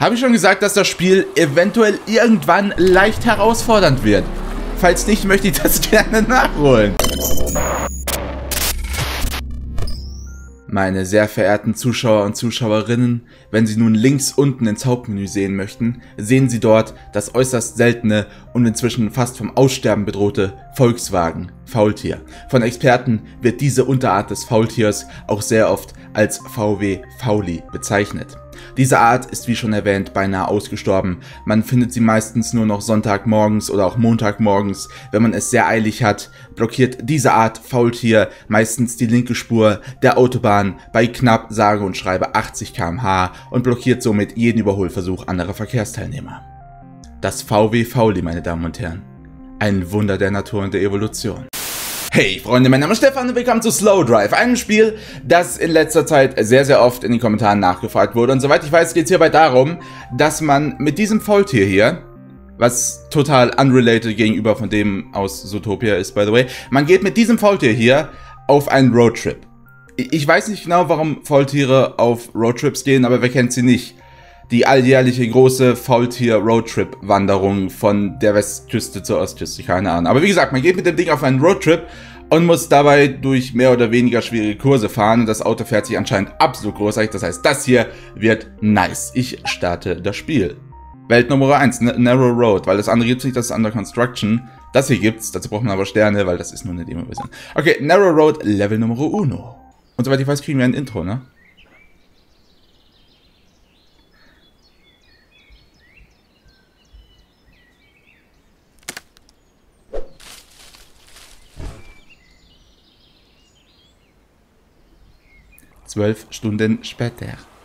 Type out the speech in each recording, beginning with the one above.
Habe ich schon gesagt, dass das Spiel eventuell irgendwann leicht herausfordernd wird? Falls nicht, möchte ich das gerne nachholen. Meine sehr verehrten Zuschauer und Zuschauerinnen, wenn Sie nun links unten ins Hauptmenü sehen möchten, sehen Sie dort das äußerst seltene und inzwischen fast vom Aussterben bedrohte Volkswagen Faultier. Von Experten wird diese Unterart des Faultiers auch sehr oft als VW Fauli bezeichnet. Diese Art ist wie schon erwähnt beinahe ausgestorben. Man findet sie meistens nur noch Sonntagmorgens oder auch Montagmorgens. Wenn man es sehr eilig hat, blockiert diese Art Faultier meistens die linke Spur der Autobahn bei knapp sage und schreibe 80 km/h und blockiert somit jeden Überholversuch anderer Verkehrsteilnehmer. Das VW Fauli, meine Damen und Herren. Ein Wunder der Natur und der Evolution. Hey Freunde, mein Name ist Stefan und willkommen zu Slow Drive, einem Spiel, das in letzter Zeit sehr, sehr oft in den Kommentaren nachgefragt wurde. Und soweit ich weiß, geht es hierbei darum, dass man mit diesem Faultier hier, was total unrelated gegenüber von dem aus Zootopia ist, by the way, man geht mit diesem Faultier hier auf einen Roadtrip. Ich weiß nicht genau, warum Faultiere auf Roadtrips gehen, aber wer kennt sie nicht? Die alljährliche große Faultier-Roadtrip-Wanderung von der Westküste zur Ostküste, keine Ahnung. Aber wie gesagt, man geht mit dem Ding auf einen Roadtrip und muss dabei durch mehr oder weniger schwierige Kurse fahren. Und das Auto fährt sich anscheinend absolut großartig. Das heißt, das hier wird nice. Ich starte das Spiel. Welt Nummer 1, Narrow Road, weil das andere gibt es nicht, das ist Under Construction. Das hier gibt's, dazu braucht man aber Sterne, weil das ist nur eine Demo-Version. Okay, Narrow Road, Level Nummer 1. Und soweit ich weiß, kriegen wir ein Intro, ne? Zwölf Stunden später.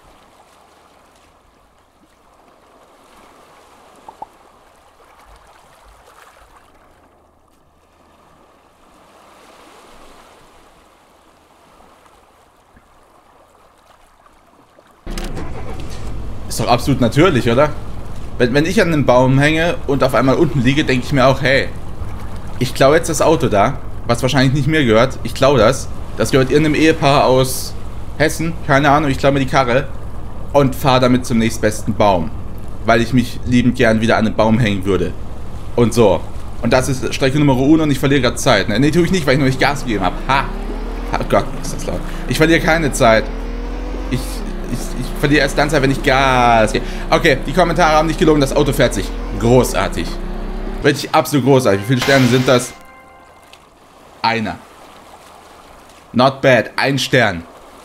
Ist doch absolut natürlich, oder? Wenn ich an einem Baum hänge und auf einmal unten liege, denke ich mir auch, hey, ich klaue jetzt das Auto da, was wahrscheinlich nicht mir gehört. Ich klaue das. Das gehört irgendeinem Ehepaar aus Hessen, keine Ahnung, ich klaue mir die Karre und fahre damit zum nächstbesten Baum, weil ich mich liebend gern wieder an einen Baum hängen würde. Und so. Und das ist Strecke Nummer 1 und ich verliere gerade Zeit. Ne, tue ich nicht, weil ich noch nicht Gas gegeben habe. Ha! Oh Gott, ist das laut. Ich verliere keine Zeit. Ich verliere erst dann Zeit, wenn ich Gas gebe. Okay, die Kommentare haben nicht gelogen, das Auto fährt sich großartig. Wirklich absolut großartig. Wie viele Sterne sind das? Einer. Not bad, 1 Stern.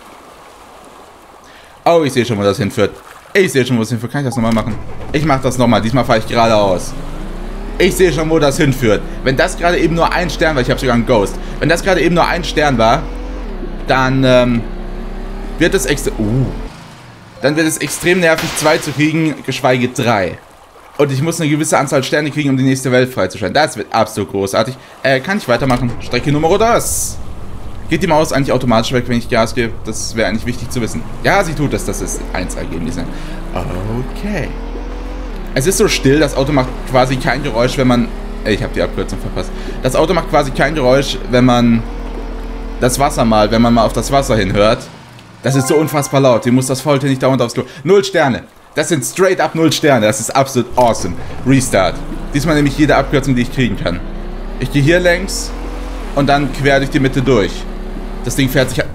Oh, ich sehe schon, wo das hinführt. Ich sehe schon, wo es hinführt. Kann ich das nochmal machen? Ich mache das nochmal. Diesmal fahre ich geradeaus. Ich sehe schon, wo das hinführt. Wenn das gerade eben nur 1 Stern war, ich habe sogar einen Ghost. Wenn das gerade eben nur 1 Stern war, dann wird es dann wird es extrem nervig, 2 zu kriegen, geschweige 3. Und ich muss eine gewisse Anzahl Sterne kriegen, um die nächste Welt freizuschalten. Das wird absolut großartig. Kann ich weitermachen? Strecke Nummer 2. Geht die Maus eigentlich automatisch weg, wenn ich Gas gebe? Das wäre eigentlich wichtig zu wissen. Ja, sie tut das. Das ist 1-Ergebnis. Okay. Es ist so still, das Auto macht quasi kein Geräusch, wenn man... Ich habe die Abkürzung verpasst. Das Auto macht quasi kein Geräusch, wenn man das Wasser malt, wenn man mal auf das Wasser hinhört. Das ist so unfassbar laut. Hier muss das Faultier nicht dauernd aufs Klo. 0 Sterne. Das sind straight up 0 Sterne. Das ist absolut awesome. Restart. Diesmal nehme ich jede Abkürzung, die ich kriegen kann. Ich gehe hier längs und dann quer durch die Mitte durch. Das Ding fährt sich...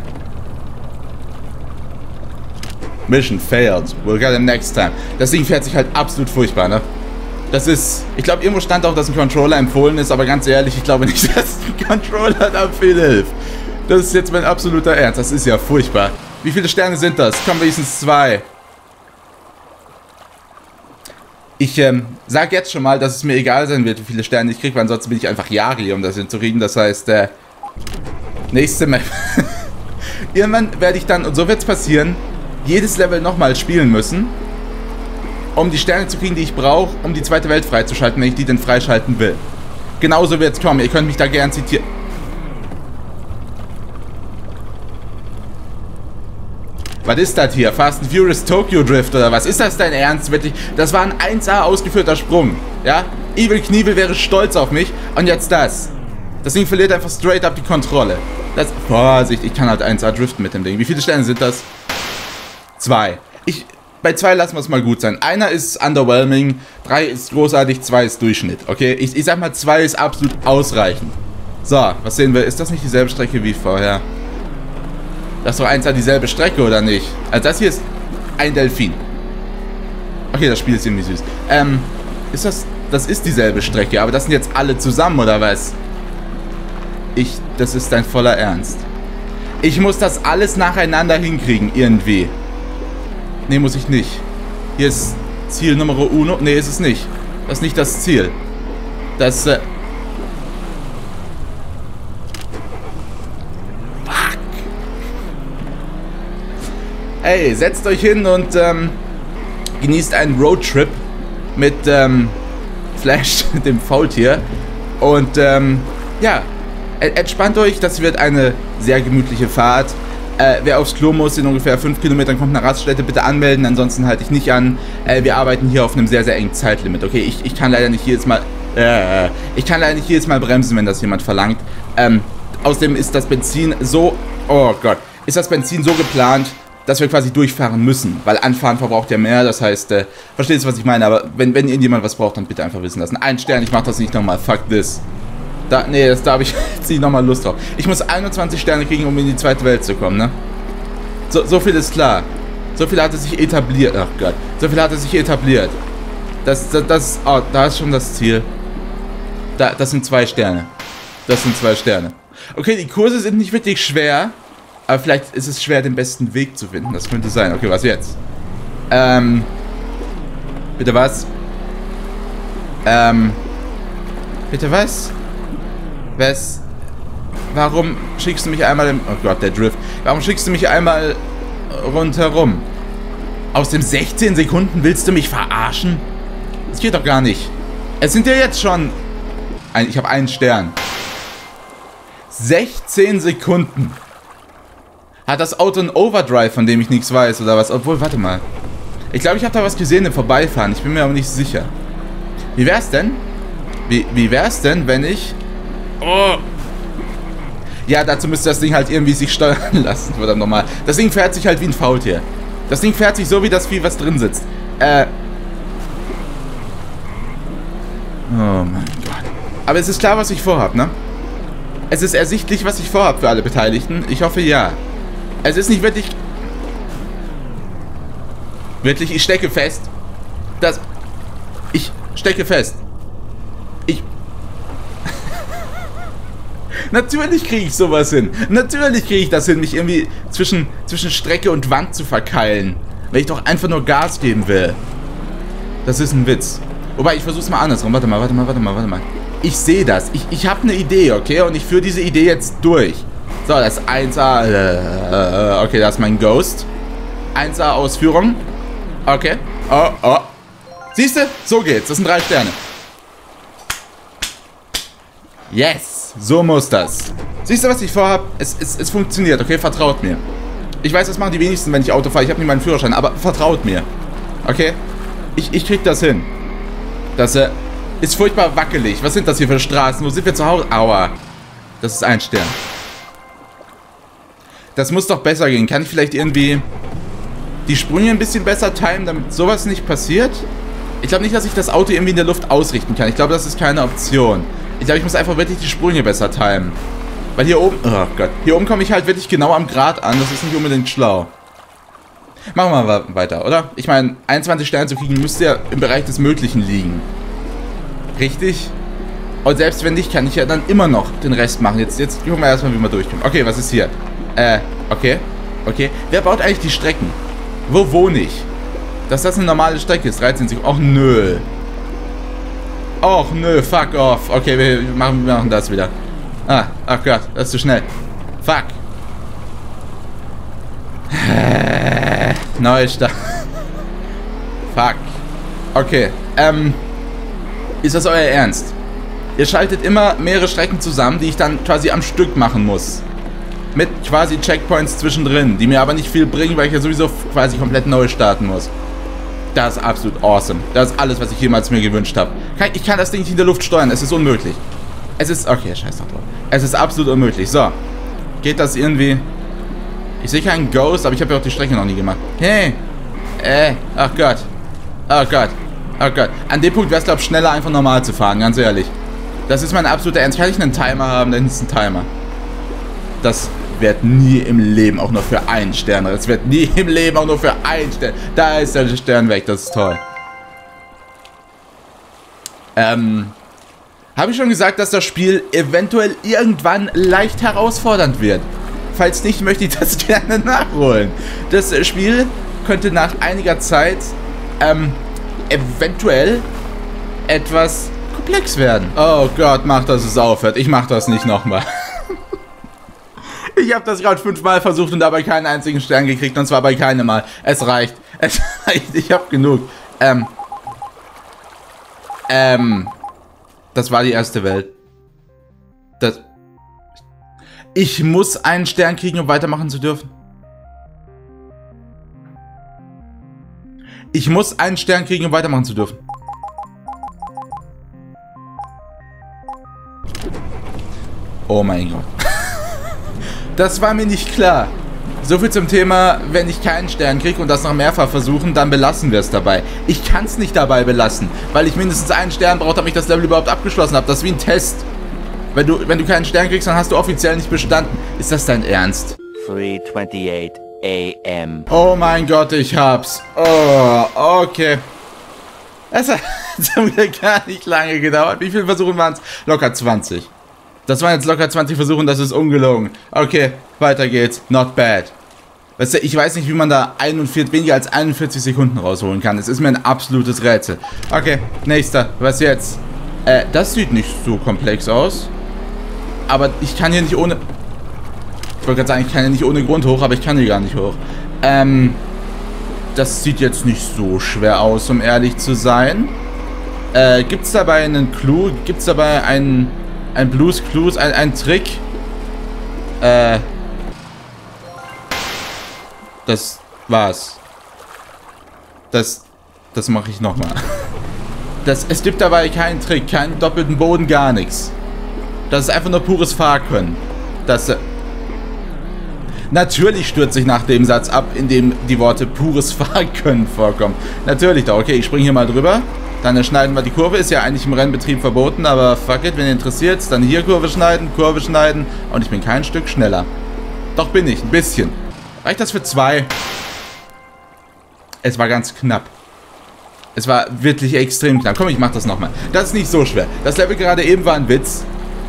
Mission failed. We'll get it next time. Das Ding fährt sich halt absolut furchtbar, ne? Das ist... Ich glaube, irgendwo stand auch, dass ein Controller empfohlen ist, aber ganz ehrlich, ich glaube nicht, dass ein Controller da viel hilft. Das ist jetzt mein absoluter Ernst. Das ist ja furchtbar. Wie viele Sterne sind das? Komm, wenigstens 2. Ich sag jetzt schon mal, dass es mir egal sein wird, wie viele Sterne ich kriege, weil ansonsten bin ich einfach Yari, um das hinzukriegen. Das heißt, nächste Map. Irgendwann werde ich dann, und so wird es passieren, jedes Level nochmal spielen müssen, um die Sterne zu kriegen, die ich brauche, um die zweite Welt freizuschalten, wenn ich die denn freischalten will. Genauso wird es kommen. Ihr könnt mich da gern zitieren. Was ist das hier? Fast and Furious Tokyo Drift oder was? Ist das dein Ernst? Wirklich? Das war ein 1A ausgeführter Sprung. Ja? Evil Knievel wäre stolz auf mich. Und jetzt das. Das Ding verliert einfach straight up die Kontrolle. Das... Vorsicht, ich kann halt 1A driften mit dem Ding. Wie viele Sterne sind das? 2. bei 2 lassen wir es mal gut sein. 1 ist underwhelming, 3 ist großartig, 2 ist Durchschnitt, okay? Ich sag mal, 2 ist absolut ausreichend. So, was sehen wir? Ist das nicht dieselbe Strecke wie vorher? Das ist doch 1 dieselbe Strecke, oder nicht? Also das hier ist ein Delfin. Okay, das Spiel ist irgendwie süß. Ist das ist dieselbe Strecke, aber das sind jetzt alle zusammen, oder was? Das ist dein voller Ernst. Ich muss das alles nacheinander hinkriegen, irgendwie. Nee, muss ich nicht. Hier ist Ziel Nummer 1. Nee, ist es nicht. Das ist nicht das Ziel. Das, Fuck. Ey, setzt euch hin und, genießt einen Roadtrip mit, Flash, dem Faultier. Und, ja. Entspannt euch, das wird eine sehr gemütliche Fahrt. Wer aufs Klo muss, in ungefähr 5 Kilometern kommt eine Raststätte, bitte anmelden, ansonsten halte ich nicht an. Wir arbeiten hier auf einem sehr, sehr engen Zeitlimit, okay? Ich kann leider nicht jedes Mal, bremsen, wenn das jemand verlangt. Außerdem ist das Benzin so, oh Gott, ist das Benzin so geplant, dass wir quasi durchfahren müssen, weil anfahren verbraucht ja mehr, das heißt, versteht ihr, was ich meine, aber wenn irgendjemand was braucht, dann bitte einfach wissen lassen. 1 Stern, ich mach das nicht nochmal, fuck this. Nee, da habe ich jetzt nicht nochmal Lust drauf. Ich muss 21 Sterne kriegen, um in die zweite Welt zu kommen, ne? So viel ist klar. So viel hat es sich etabliert. Ach Gott. So viel hat es sich etabliert. Oh, da ist schon das Ziel. Das sind 2 Sterne. Das sind 2 Sterne. Okay, die Kurse sind nicht wirklich schwer. Aber vielleicht ist es schwer, den besten Weg zu finden. Das könnte sein. Okay, was jetzt? Bitte was? Bitte was? Warum schickst du mich einmal im... Oh Gott, der Drift. Warum schickst du mich einmal rundherum? Aus dem 16 Sekunden willst du mich verarschen? Das geht doch gar nicht. Es sind ja jetzt schon... Ich habe 1 Stern. 16 Sekunden. Hat das Auto einen Overdrive, von dem ich nichts weiß, oder was? Obwohl, warte mal. Ich glaube, ich habe da was gesehen im Vorbeifahren. Ich bin mir aber nicht sicher. Wie wär's denn? Wie wär's denn, wenn ich... Oh. Ja, dazu müsste das Ding halt irgendwie sich steuern lassen, verdammt nochmal. Das Ding fährt sich halt wie ein Faultier. Das Ding fährt sich so wie das Vieh, was drin sitzt. Oh mein Gott. Aber es ist klar, was ich vorhab, ne? Es ist ersichtlich, was ich vorhab für alle Beteiligten. Ich hoffe, ja. Es ist nicht wirklich... Wirklich, ich stecke fest. Ich stecke fest. Natürlich kriege ich sowas hin. Natürlich kriege ich das hin, mich irgendwie zwischen Strecke und Wand zu verkeilen. Weil ich doch einfach nur Gas geben will. Das ist ein Witz. Wobei, ich versuche es mal andersrum. Warte mal. Ich sehe das. Ich habe eine Idee, okay? Und ich führe diese Idee jetzt durch. So, das ist 1A. Okay, das ist mein Ghost. 1A Ausführung. Okay. Oh. Siehst du? So geht's. Das sind 3 Sterne. Yes. So muss das. Siehst du, was ich vorhab? Es funktioniert, okay? Vertraut mir. Ich weiß, das machen die wenigsten, wenn ich Auto fahre. Ich habe nicht meinen Führerschein, aber vertraut mir. Okay? Ich krieg das hin. Das ist furchtbar wackelig. Was sind das hier für Straßen? Wo sind wir zu Hause? Aua. Das ist 1 Stern. Das muss doch besser gehen. Kann ich vielleicht irgendwie die Sprünge ein bisschen besser timen, damit sowas nicht passiert? Ich glaube nicht, dass ich das Auto irgendwie in der Luft ausrichten kann. Ich glaube, das ist keine Option. Ich glaube, ich muss einfach wirklich die Sprünge besser timen. Weil hier oben... Oh Gott. Hier oben komme ich halt wirklich genau am Grat an. Das ist nicht unbedingt schlau. Machen wir mal weiter, oder? Ich meine, 21 Sterne zu kriegen müsste ja im Bereich des Möglichen liegen. Richtig? Und selbst wenn nicht, kann ich ja dann immer noch den Rest machen. Jetzt gucken wir erstmal, wie wir durchkommen. Okay, was ist hier? Okay. Wer baut eigentlich die Strecken? Wo wohne ich? Dass das eine normale Strecke ist. 13 Sekunden. Och, nö. Och, nö. Fuck off. Okay, wir machen das wieder. Ach Gott. Das ist zu schnell. Fuck. Neustart. Fuck. Okay. Ist das euer Ernst? Ihr schaltet immer mehrere Strecken zusammen, die ich dann quasi am Stück machen muss. Mit quasi Checkpoints zwischendrin, die mir aber nicht viel bringen, weil ich ja sowieso quasi komplett neu starten muss. Das ist absolut awesome. Das ist alles, was ich jemals mir gewünscht habe. Ich kann das Ding nicht in der Luft steuern. Es ist unmöglich. Es ist... Okay, scheiß drauf. Es ist absolut unmöglich. So. Geht das irgendwie... Ich sehe keinen Ghost, aber ich habe ja auch die Strecke noch nie gemacht. Hey. ach Gott. Oh Gott. Oh Gott. An dem Punkt wäre es, glaube ich, schneller, einfach normal zu fahren, ganz ehrlich. Das ist mein absoluter Ernst. Kann ich einen Timer haben? Da hinten ist ein Timer. Das wird nie im Leben auch nur für einen Stern. Das wird nie im Leben auch nur für einen Stern. Da ist der Stern weg. Das ist toll. Habe ich schon gesagt, dass das Spiel eventuell irgendwann leicht herausfordernd wird? Falls nicht, möchte ich das gerne nachholen. Das Spiel könnte nach einiger Zeit eventuell etwas komplex werden. Oh Gott, mach, dass es aufhört. Ich mach das nicht nochmal. Ich habe das gerade 5-mal versucht und dabei keinen einzigen Stern gekriegt. Und zwar bei keinem Mal. Es reicht. Es reicht. Ich habe genug. Das war die erste Welt. Ich muss einen Stern kriegen, um weitermachen zu dürfen. Ich muss einen Stern kriegen, um weitermachen zu dürfen. Oh mein Gott. Das war mir nicht klar. So viel zum Thema, wenn ich keinen Stern kriege und das noch mehrfach versuchen, dann belassen wir es dabei. Ich kann es nicht dabei belassen, weil ich mindestens einen Stern brauche, damit ich das Level überhaupt abgeschlossen habe. Das ist wie ein Test. Wenn du keinen Stern kriegst, dann hast du offiziell nicht bestanden. Ist das dein Ernst? 3:28 AM. Oh mein Gott, ich hab's. Oh, okay. Es hat wieder gar nicht lange gedauert. Wie viele Versuche waren es? Locker 20. Das waren jetzt locker 20 Versuche und das ist ungelogen. Okay, weiter geht's. Not bad. Weißt du, ich weiß nicht, wie man da weniger als 41 Sekunden rausholen kann. Es ist mir ein absolutes Rätsel. Okay, nächster. Was jetzt? Das sieht nicht so komplex aus. Aber ich kann hier nicht ohne... Ich wollte gerade sagen, ich kann hier nicht ohne Grund hoch, aber ich kann hier gar nicht hoch. Das sieht jetzt nicht so schwer aus, um ehrlich zu sein. Gibt's dabei einen Clou? Gibt's dabei ein Blues Clues, ein Trick? Das war's. Das mache ich nochmal. Es gibt dabei keinen Trick, keinen doppelten Boden, gar nichts. Das ist einfach nur pures Fahrkönnen. Natürlich stürze ich nach dem Satz ab, in dem die Worte pures Fahrkönnen vorkommen. Natürlich doch. Okay, ich springe hier mal drüber. Dann schneiden wir die Kurve. Ist ja eigentlich im Rennbetrieb verboten, aber fuck it, wenn ihr interessiert, dann hier Kurve schneiden und ich bin kein Stück schneller. Doch bin ich, ein bisschen. Reicht das für 2? Es war ganz knapp. Es war wirklich extrem knapp. Komm, ich mach das nochmal. Das ist nicht so schwer. Das Level gerade eben war ein Witz.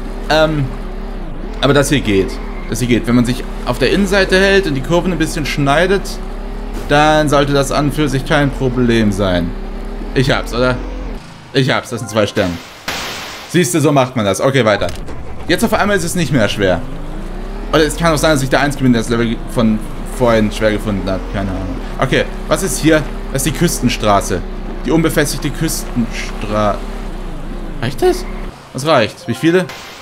Aber das hier geht. Wenn man sich auf der Innenseite hält und die Kurven ein bisschen schneidet, dann sollte das an und für sich kein Problem sein. Ich hab's, oder? Ich hab's, das sind 2 Sterne. Siehst du, so macht man das. Okay, weiter. Jetzt auf einmal ist es nicht mehr schwer. Oder es kann auch sein, dass ich der Einzige bin, der das Level von vorhin schwer gefunden hat. Keine Ahnung. Okay, was ist hier? Das ist die Küstenstraße. Die unbefestigte Küstenstraße. Reicht das? Das reicht. Wie viele?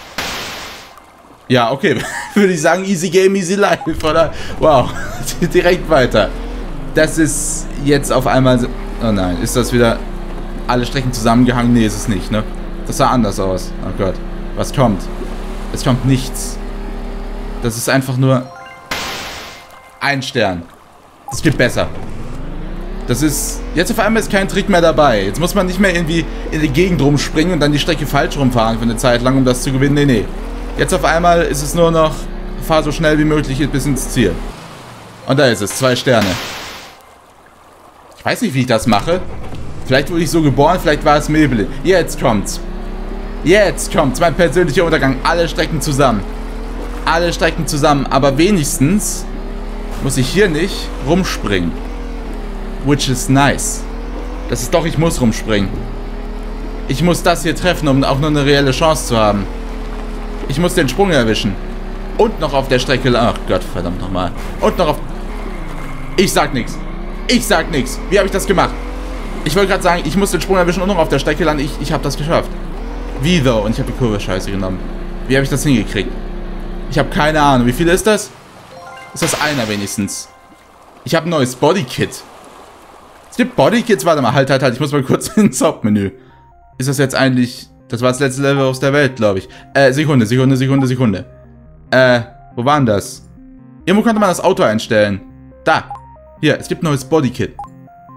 Ja, okay. Würde ich sagen, easy game, easy life, oder? Wow. Direkt weiter. Das ist jetzt auf einmal... Oh nein, ist das wieder alle Strecken zusammengehangen? Nee, ist es nicht, ne? Das sah anders aus. Oh Gott. Was kommt? Es kommt nichts. Das ist einfach nur... ein Stern. Das geht besser. Das ist... Jetzt auf einmal ist kein Trick mehr dabei. Jetzt muss man nicht mehr irgendwie in die Gegend rumspringen und dann die Strecke falsch rumfahren für eine Zeit lang, um das zu gewinnen. Nee, nee. Jetzt auf einmal ist es nur noch... Fahr so schnell wie möglich bis ins Ziel. Und da ist es. 2 Sterne. Ich weiß nicht, wie ich das mache. Vielleicht wurde ich so geboren, vielleicht war es Maybelline. Jetzt kommt's. Jetzt kommt's. Mein persönlicher Untergang. Alle Strecken zusammen. Alle Strecken zusammen. Aber wenigstens muss ich hier nicht rumspringen. Which is nice. Das ist doch, ich muss rumspringen. Ich muss das hier treffen, um auch nur eine reelle Chance zu haben. Ich muss den Sprung erwischen. Und noch auf der Strecke... Ach Gott, verdammt nochmal. Und noch auf... Ich sag nichts. Ich sag nichts. Wie habe ich das gemacht? Ich wollte gerade sagen, ich muss den Sprung erwischen und noch auf der Strecke landen. Ich habe das geschafft. Wie though? Und ich habe die Kurve scheiße genommen. Wie habe ich das hingekriegt? Ich habe keine Ahnung. Wie viel ist das? Ist das einer wenigstens? Ich habe ein neues Bodykit. Es gibt Bodykits. Warte mal, halt. Ich muss mal kurz ins Hauptmenü. Ist das jetzt eigentlich... Das war das letzte Level aus der Welt, glaube ich. Sekunde. Wo war denn das? Irgendwo konnte man das Auto einstellen. Da. Hier, es gibt ein neues Bodykit.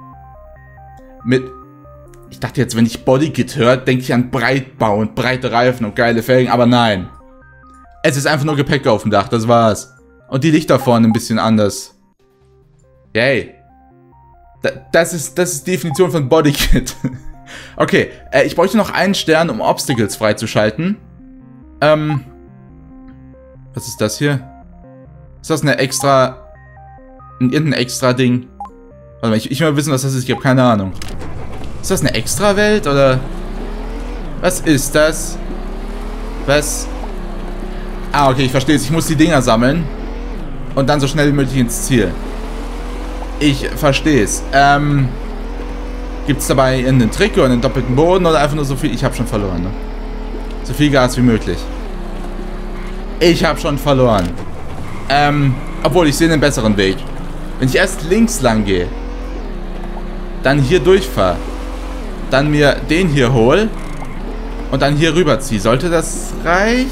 Ich dachte jetzt, wenn ich Bodykit höre, denke ich an Breitbau und breite Reifen und geile Felgen, aber nein. Es ist einfach nur Gepäck auf dem Dach, das war's. Und die Lichter vorne ein bisschen anders. Yay. Das ist die Definition von Bodykit. Okay, ich bräuchte noch einen Stern, um Obstacles freizuschalten. Was ist das hier? Ist das irgendein extra Ding? Warte mal, ich will wissen, was das ist. Ich habe keine Ahnung. Ist das eine Extra-Welt oder? Was ist das? Was? Ah, okay, ich verstehe es. Ich muss die Dinger sammeln. Und dann so schnell wie möglich ins Ziel. Ich verstehe es. Gibt es dabei einen Trick oder einen doppelten Boden oder einfach nur so viel? Ich habe schon verloren, ne? So viel Gas wie möglich. Ich habe schon verloren. Obwohl, ich sehe einen besseren Weg. Wenn ich erst links lang gehe, dann hier durchfahre, dann mir den hier hole und dann hier rüberziehe, sollte das reichen?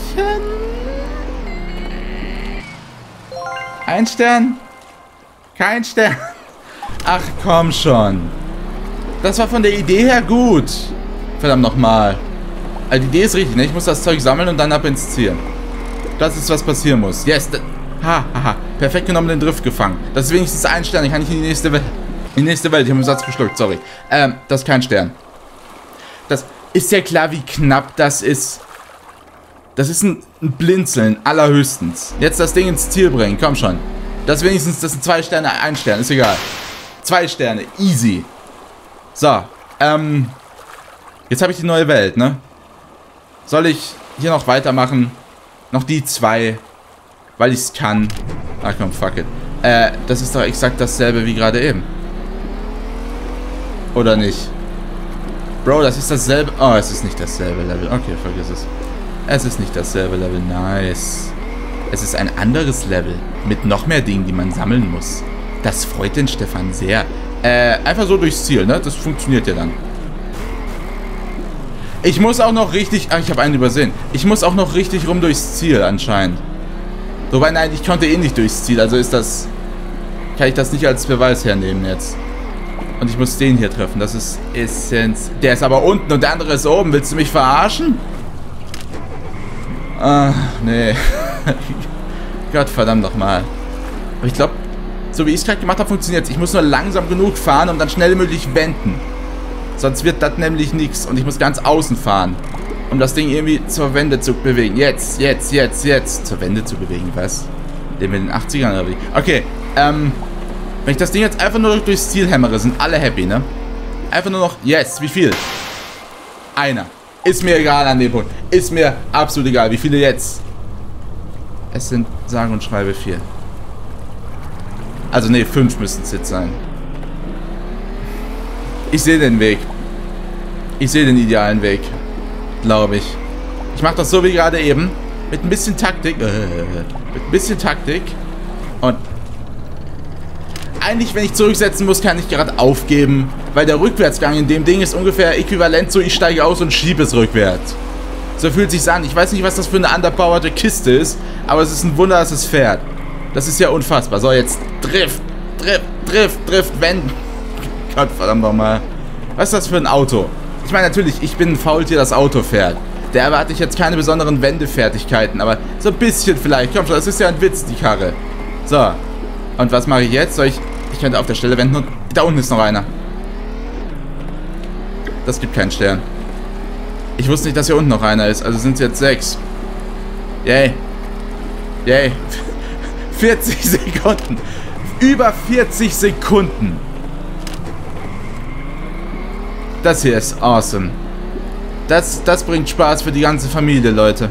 Ein Stern? Kein Stern? Ach, komm schon. Das war von der Idee her gut. Verdammt nochmal. Also die Idee ist richtig, ne? Ich muss das Zeug sammeln und dann ab ins Ziel. Das ist, was passieren muss. Yes. Perfekt genommen, den Drift gefangen. Das ist wenigstens ein Stern. Ich kann nicht in die nächste Welt. In die nächste Welt. Ich habe den Satz geschluckt, sorry. Das ist kein Stern. Das ist ja klar, wie knapp das ist. Das ist ein Blinzeln, allerhöchstens. Jetzt das Ding ins Ziel bringen, komm schon. Das wenigstens, das sind 2 Sterne, 1 Stern, ist egal. 2 Sterne, easy. So, jetzt habe ich die neue Welt, ne? Soll ich hier noch weitermachen? Noch die 2, weil ich es kann. Ach komm, fuck it. Das ist doch exakt dasselbe wie gerade eben. Oder nicht? Bro, das ist dasselbe. Oh, es ist nicht dasselbe Level. Okay, vergiss es. Es ist nicht dasselbe Level. Nice. Es ist ein anderes Level. Mit noch mehr Dingen, die man sammeln muss. Das freut den Stefan sehr. Einfach so durchs Ziel, ne? Das funktioniert ja dann. Ich muss auch noch richtig... Ach, ich habe einen übersehen. Ich muss auch noch richtig rum durchs Ziel anscheinend. Wobei, nein, ich konnte eh nicht durchs Ziel. Also ist das... Kann ich das nicht als Beweis hernehmen jetzt. Und ich muss den hier treffen. Das ist Essenz. Der ist aber unten und der andere ist oben. Willst du mich verarschen? Ah, nee. Gott verdammt nochmal. Aber ich glaube, so wie ich es gerade gemacht habe, funktioniert es. Ich muss nur langsam genug fahren und dann schnell wie möglich wenden. Sonst wird das nämlich nichts. Und ich muss ganz außen fahren. Um das Ding irgendwie zur Wende zu bewegen. Jetzt. Zur Wende zu bewegen, was? Den mit den 80ern oder wie? Okay, wenn ich das Ding jetzt einfach nur durchs Ziel hämmere, sind alle happy, ne? Einfach nur noch, yes, wie viel? Einer. Ist mir egal an dem Punkt. Ist mir absolut egal. Wie viele jetzt? Es sind, sage und schreibe 4. Also, ne, 5 müssen es jetzt sein. Ich sehe den Weg. Ich sehe den idealen Weg. Glaube ich. Ich mache das so wie gerade eben. Mit ein bisschen Taktik. Mit ein bisschen Taktik. Und eigentlich, wenn ich zurücksetzen muss, kann ich gerade aufgeben. Weil der Rückwärtsgang in dem Ding ist ungefähr äquivalent zu, ich steige aus und schiebe es rückwärts. So fühlt es sich an. Ich weiß nicht, was das für eine underpowerte Kiste ist. Aber es ist ein Wunder, dass es fährt. Das ist ja unfassbar. So, jetzt Drift, wenden. Gott verdammt nochmal. Was ist das für ein Auto? Ich meine, natürlich, ich bin ein Faultier, das Auto fährt. Da erwarte ich jetzt keine besonderen Wendefertigkeiten, aber so ein bisschen vielleicht. Komm schon, das ist ja ein Witz, die Karre. So. Und was mache ich jetzt? Ich könnte auf der Stelle wenden und da unten ist noch einer. Das gibt keinen Stern. Ich wusste nicht, dass hier unten noch einer ist, also sind es jetzt 6. Yay. 40 Sekunden. Über 40 Sekunden. Das hier ist awesome. Das bringt Spaß für die ganze Familie, Leute.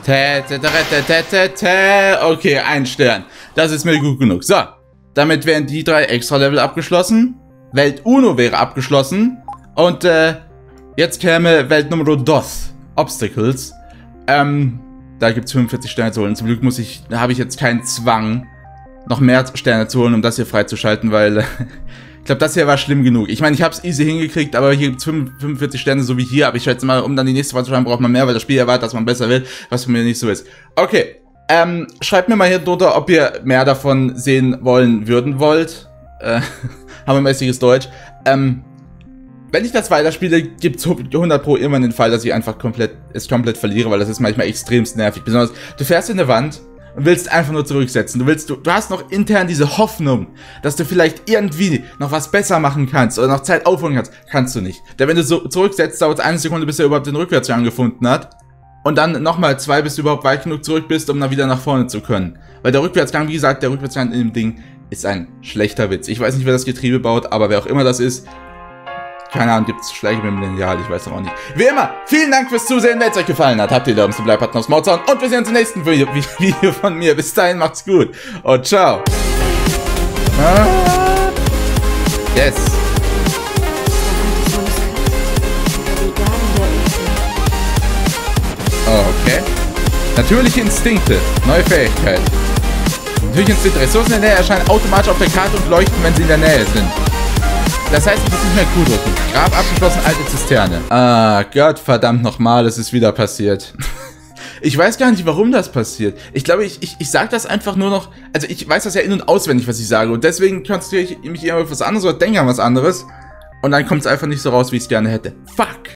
Okay, 1 Stern. Das ist mir gut genug. So, damit wären die 3 Extra-Level abgeschlossen. Welt Uno wäre abgeschlossen. Und jetzt käme Welt Nummer 2. Obstacles. Da gibt es 45 Sterne zu holen. Zum Glück habe ich jetzt keinen Zwang, noch mehr Sterne zu holen, um das hier freizuschalten, weil ich glaube, das hier war schlimm genug. Ich meine, ich habe es easy hingekriegt, aber hier gibt es 45 Sterne, so wie hier. Aber ich schätze mal, um dann die nächste freizuschalten, braucht man mehr, weil das Spiel erwartet, dass man besser wird, was für mich nicht so ist. Okay, schreibt mir mal hier drunter, ob ihr mehr davon sehen wollen wollt. Hammermäßiges Deutsch. Wenn wenn ich das weiterspiele, gibt es 100 Pro immer den Fall, dass ich einfach komplett verliere, weil das ist manchmal extremst nervig. Besonders, du fährst in eine Wand und willst einfach nur zurücksetzen. Du hast noch intern diese Hoffnung, dass du vielleicht irgendwie noch was besser machen kannst oder noch Zeit aufholen kannst. Kannst du nicht. Denn wenn du so zurücksetzt, dauert es 1 Sekunde, bis er überhaupt den Rückwärtsgang gefunden hat. Und dann nochmal 2, bis du überhaupt weit genug zurück bist, um dann wieder nach vorne zu können. Weil der Rückwärtsgang, wie gesagt, der Rückwärtsgang in dem Ding ist ein schlechter Witz. Ich weiß nicht, wer das Getriebe baut, aber wer auch immer das ist, keine Ahnung, gibt es Schläge mit dem Lineal, ich weiß noch auch nicht. Wie immer, vielen Dank fürs Zusehen, wenn es euch gefallen hat. Habt ihr Daumen zum Bleibutton aufs Maul und wir sehen uns im nächsten Video von mir. Bis dahin, macht's gut und ciao. Yes. Okay. Natürliche Instinkte, neue Fähigkeit. Natürliche Instinkte, Ressourcen in der Nähe erscheinen automatisch auf der Karte und leuchten, wenn sie in der Nähe sind. Das heißt, ich muss nicht mehr Q drücken. Grab abgeschlossen, alte Zisterne. Ah, Gott, verdammt nochmal, es ist wieder passiert. Ich weiß gar nicht, warum das passiert. Ich glaube, ich sage das einfach nur noch... Also ich weiß das ja in- und auswendig, was ich sage. Und deswegen konzentriere ich mich immer auf was anderes oder denke an was anderes. Und dann kommt es einfach nicht so raus, wie ich es gerne hätte. Fuck!